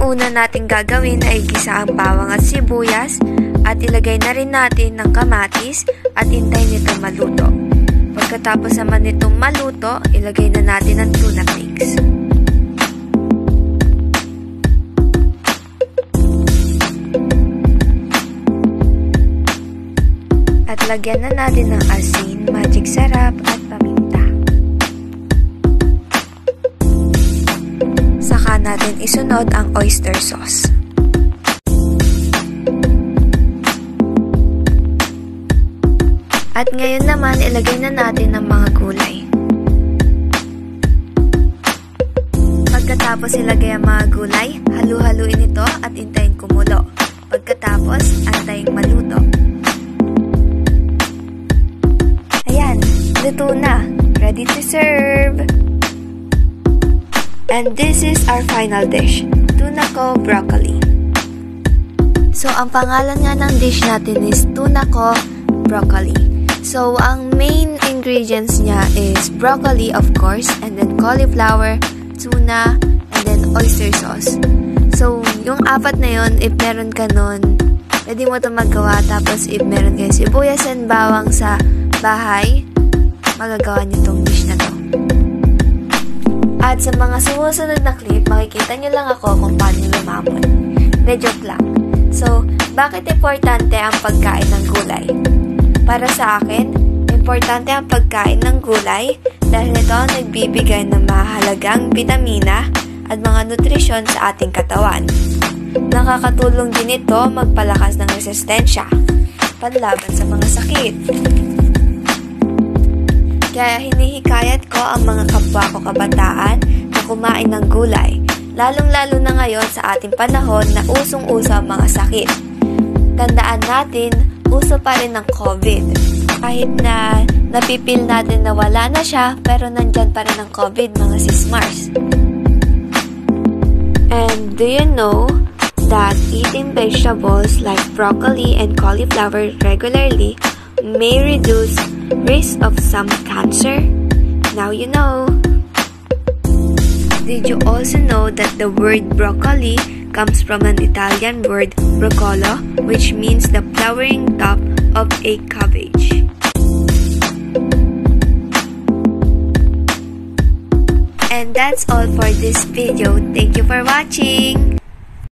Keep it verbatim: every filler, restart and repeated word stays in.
una natin gagawin ay gisa ang bawang at sibuyas at ilagay na rin natin ng kamatis at hintayin nito maluto. Pagkatapos naman nitong maluto, ilagay na natin ang tuna flakes. At lagyan na natin ng asin, magic sarap at paminta. Saka natin isunod ang oyster sauce. At ngayon naman, ilagay na natin ang mga gulay. Pagkatapos ilagay ang mga gulay, halu-haluin ito at hintayin kumulo. Pagkatapos, antayin maluto. Ayan, luto na. Ready to serve! And this is our final dish, tuna ko broccoli. So, ang pangalan nga ng dish natin is tuna ko broccoli. So, ang main ingredients niya is broccoli, of course, and then cauliflower, tuna, and then oyster sauce. So, yung apat na yon, if meron ka nun, pwede mo ito magawa. Tapos, if meron kayo sibuyas and bawang sa bahay, magagawa niyo itong dish na to. At sa mga sumusunod na clip, makikita nyo lang ako kung paano lumamon. De joke lang. So, bakit importante ang pagkain ng gulay? Para sa akin, importante ang pagkain ng gulay dahil ito ang nagbibigay ng mahalagang bitamina at mga nutrisyon sa ating katawan. Nakakatulong din ito magpalakas ng resistensya, panlaban sa mga sakit. Kaya hinihikayat ko ang mga kapwa ko kabataan na kumain ng gulay, lalong-lalo na ngayon sa ating panahon na usong-uso ang mga sakit. Tandaan natin, uso pa rin ng COVID. Kahit na napipil natin na wala na siya, pero nandyan pa rin ang COVID, mga sis-Mars. And do you know that eating vegetables like broccoli and cauliflower regularly may reduce risk of some cancer? Now you know. Did you also know that the word broccoli comes from an Italian word broccolo, which means the flowering top of a cabbage? And that's all for this video. Thank you for watching.